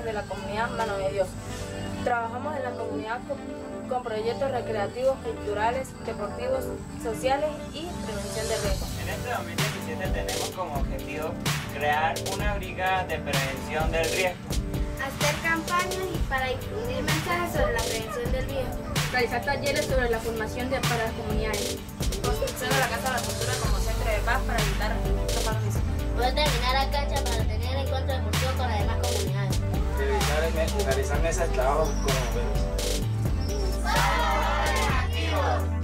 de la comunidad Mano de Dios. Trabajamos en la comunidad con proyectos recreativos, culturales, deportivos, sociales y prevención de riesgos. En este 2017 tenemos como objetivo crear una brigada de prevención del riesgo, hacer campañas para difundir mensajes sobre la prevención del riesgo, realizar talleres sobre la formación para las comunidades, construcción de la Casa de la Cultura como centro de paz para evitar los fanatismos, poder terminar la cancha para tener encuentros deportivos con las demás comunidades, realizar mesas de trabajo con bomberos. ¡Somos activos!